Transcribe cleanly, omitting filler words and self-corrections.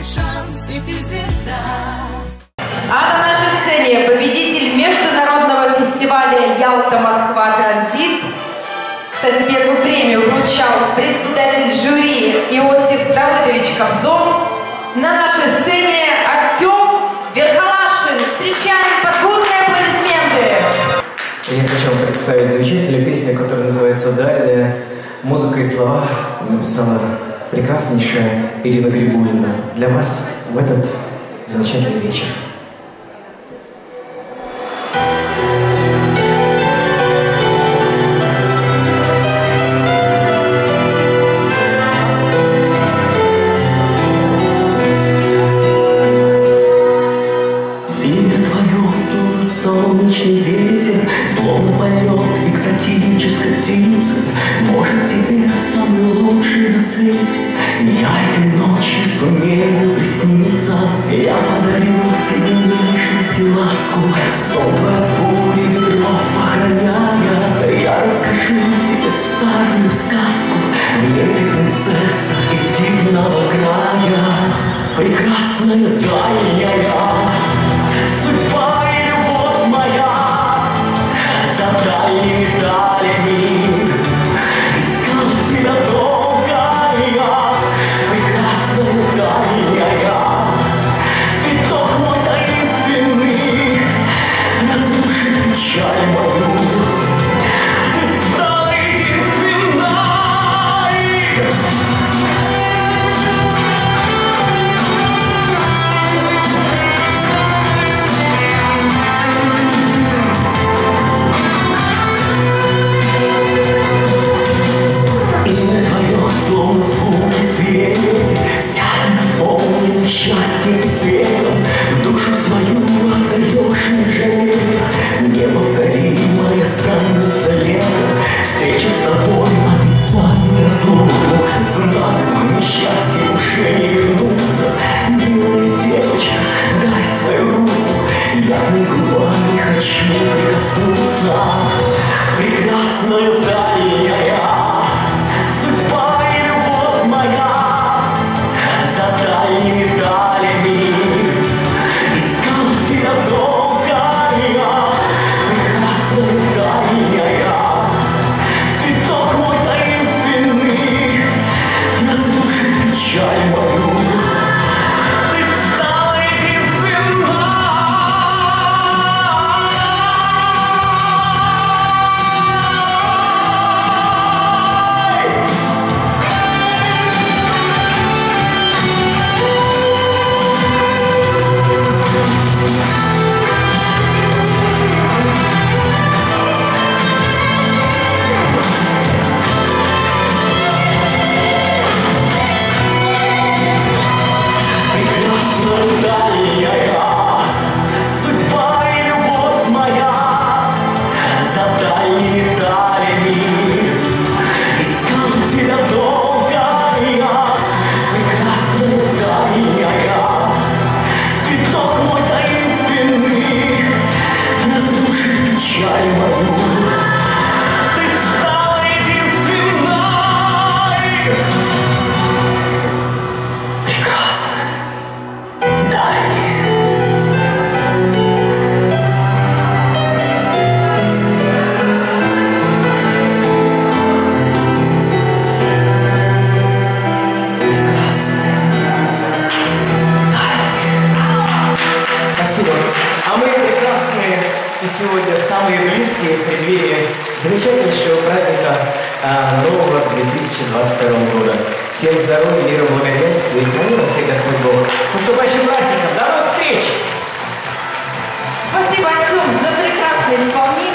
твой шанс, и ты звезда. А на нашей сцене победитель международного фестиваля «Ялта-Москва-Транзит». Кстати, первую премию вручал председатель жюри Иосиф Давыдович Кобзон. На нашей сцене Артем Верхолашин. Встречаем под бурные аплодисменты. Я хочу вам представить замечательную песню, которая называется «Дальняя». Музыка и слова написала прекраснейшая Ирина Грибулина. Для вас в этот замечательный вечер. Солнечный ветер, словно полет экзотической птицы. Может, тебе самый лучший на свете я этой ночью сумею присниться. Я подарю тебе нежность и ласку, сон твой от бури ветров охраняя. Я расскажу тебе старую сказку, где ты принцесса из дивного края. Прекрасная дальняя судьба за дальними далями искал тебя долго я, прекрасная дальняя. Цветок мой таинственный разрушит печаль мою. Ты стала единственной. Словно звуки света, сядем наполненный счастьем и светом, душу свою отдаешь не жалея. Неповторимая станется лето, встреча с тобой отрицает разлуку. Знаю, несчастье уже не вернуться. Милая девочка, дай свою руку, я к ней губами хочу прикоснуться. Прекрасная дальняя судьба за дальними далями искал тебя долго я, прекрасная дальняя. Цветок мой таинственный разрушит печаль мою. Ты стала единственной. Судьба и любовь моя за дальними далями искал тебя долго я, прекрасная дальняя. Цветок мой таинственный разрушит печаль мою. Ты стала единственной. Прекрасная дальняя. Спасибо. А мы прекрасные и сегодня самые близкие в преддверии замечательнейшего праздника нового 2022 года. Всем здоровья, мира, благоденствия и храни вас всех Господь Бог. С наступающим праздником! До новых встреч! Спасибо, Артем, за прекрасное исполнение.